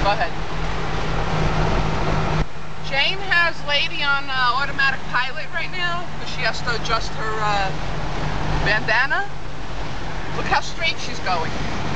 Go ahead. Jane has Lady on automatic pilot right now because she has to adjust her bandana. Look how straight she's going.